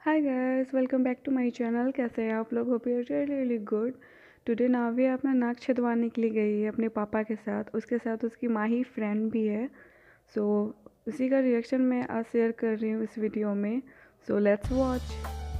Hi guys, welcome back to my channel. कैसे हैं आप लोग? Hope you are really good. Today Navya अपना नाक छिदवाने के लिए गई है अपने पापा के साथ। उसके साथ उसकी माँ ही फ्रेंड भी है। सो उसी का रिएक्शन मैं आज शेयर कर रही हूँ इस वीडियो में। So let's watch.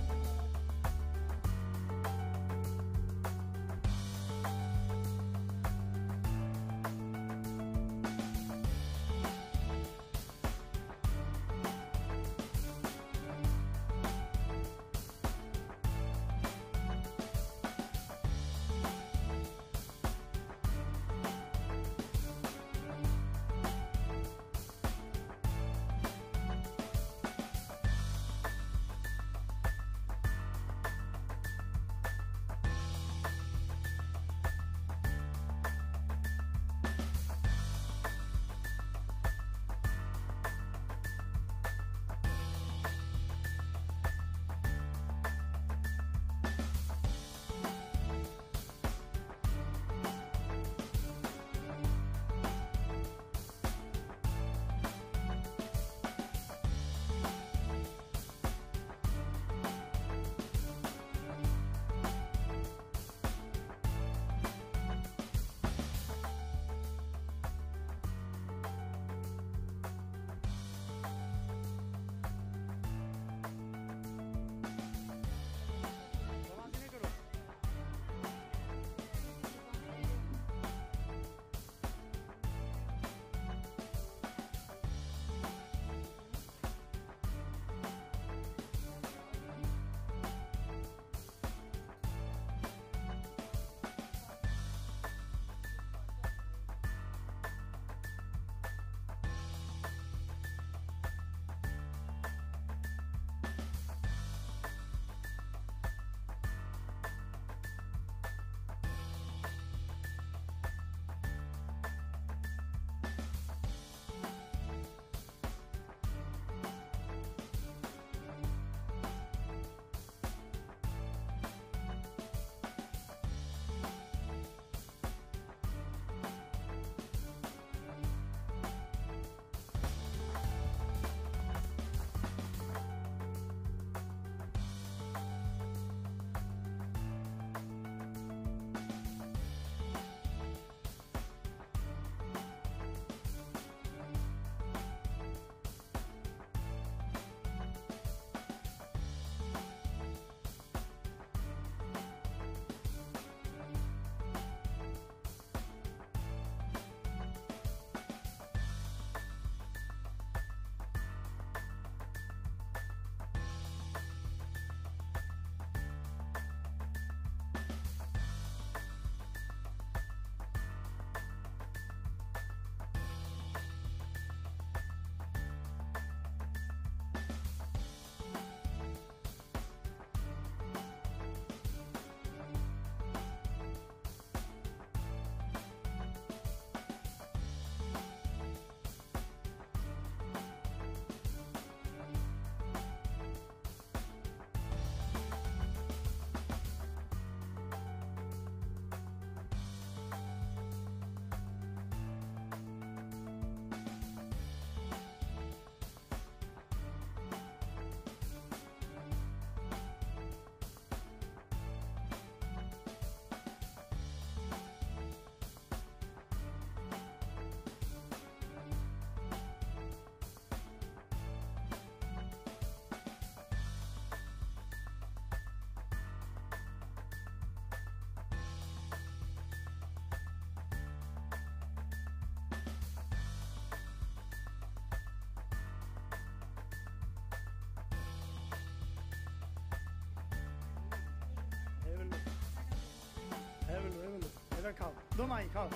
इधर खाओ, दो माई खाओ।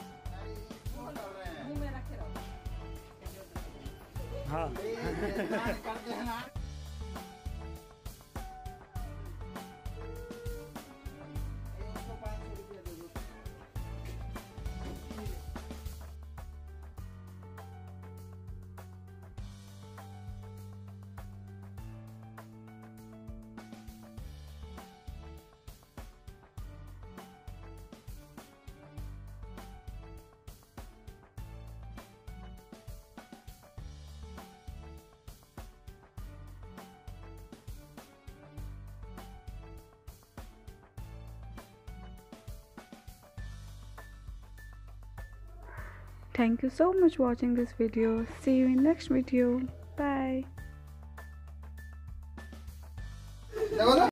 मुंह में रखे रहो। हाँ Thank you so much watching this video. See you in next video. Bye.